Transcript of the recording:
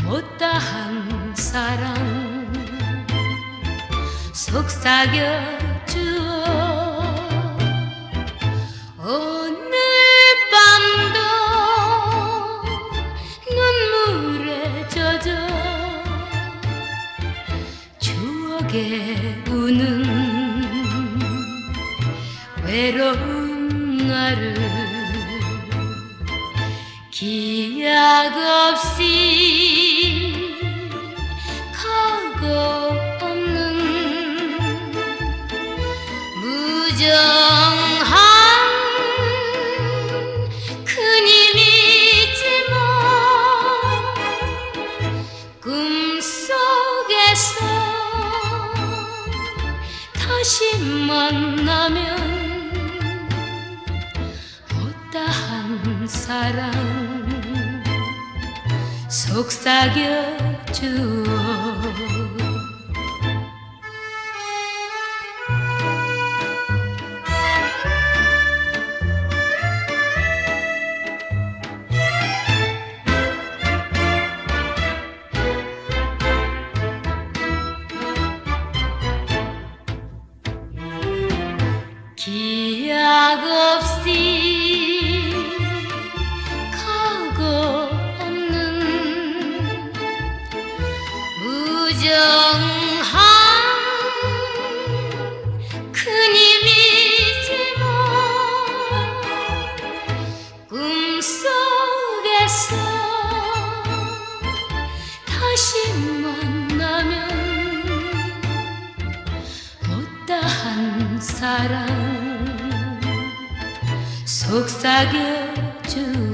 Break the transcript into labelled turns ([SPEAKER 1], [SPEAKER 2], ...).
[SPEAKER 1] 못다한 사랑 속삭여 주어 오늘 밤도 눈물에 젖어 추억에 우는 외로운 나를 기약 없이 가고 없는 무정한 그님이지만 꿈속에서 다시 만나면 못다한 사랑 속삭여 주어 기약 없이 가고 없는 무정한 그님이지만 꿈속에서 다시 만나면 못다한 사랑 속삭여 주